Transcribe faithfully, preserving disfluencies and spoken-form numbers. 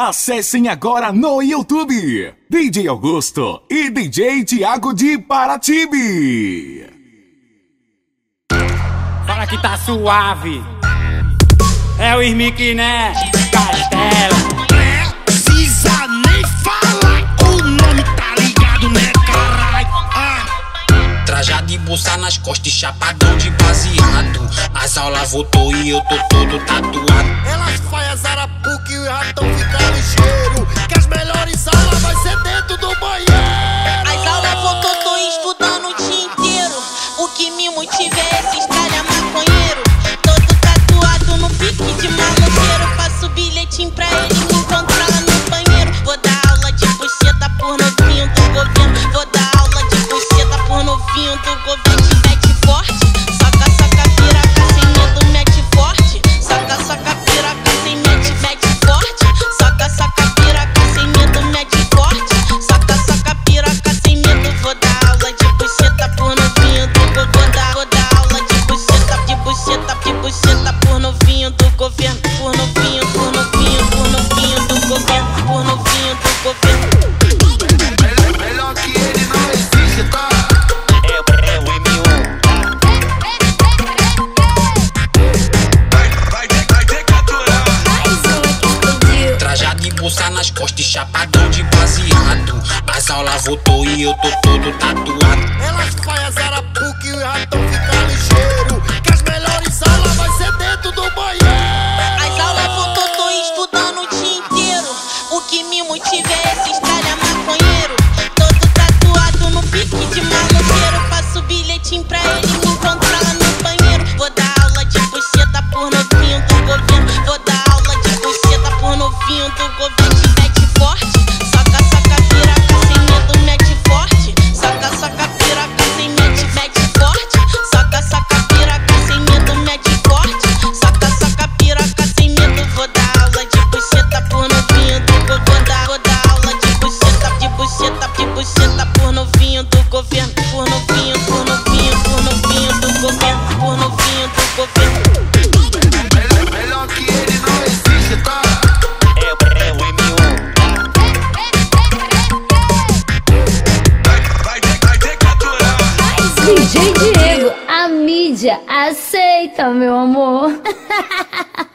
Acessem agora no YouTube D J Augusto e D J Thiago de Paratibe. Fala que tá suave. É o Smic, né? Castela. Precisa nem falar, o nome tá ligado, né, carai? Ah. Trajado e bolsa nas costas e chapadão de baseado. As aulas voltou e eu tô todo tatuado. Elas faz arapuca e o ratão fica ligeiro. Que as melhores aulas vai ser dentro do banheiro. As aulas voltou, tô estudando o dia inteiro. O que me motiva é esse estralha maconheiro. Todo tatuado no pique de maloqueiro. Passo bilhetinho pra ele me encontrar lá no banheiro. Vou dar aula de buceta por novinho do governo. Vou dar aula de buceta por novinho do governo. Mete forte, soca, soca, piraca sem medo, mete forte. Soca, soca, piraca sem mete, mete forte. Soca, soca, piraca sem medo, mete forte. Soca, soca, piraca sem medo. Vou dar aula de buceta por novinho do governo. Vou dar, vou dar aula de buceta, de buceta, de buceta por novinho do governo. Por novinho, por novinho, por novinho do governo. Por novinho do governo. Melhor que ele não existe, tá? É, é o M um. Vai, vai ter, vai ter que aturar. Trajado e bolsa nas costas e chapadão de baseado. As aulas voltou e eu tô todo tatuado. Elas faz arapuca e o ratão fica ligeiro. Que as melhores aulas vai ser dentro do banheiro. As aulas voltou, tô estudando o dia inteiro. O que me motiva é esse estralha maconheiro. Todo tatuado no pique de maloqueiro. Passo bilhetinho pra ele me encontrar lá no banheiro. Vou dar aula de buceta por novinho do governo. Vou dar aula de buceta por novinho do governo. Mete forte, soca, soca, piraca sem medo, mete forte. Soca, soca, piraca sem mete, mete forte. Soca, soca, piraca sem medo, mete forte. Soca, soca, piraca sem medo. Vou dar aula de buceta por novinho do governo. Vou dar, vou dar aula de buceta, de buceta, de buceta por novinho do governo. Por novinho, por novinho, por novinho do governo. Por novinho do governo. Melhor, melhor que ele não existe, tá? É, é o M um. Vai, vai ter, vai ter que aturar. D J Diego, a mídia aceita, meu amor.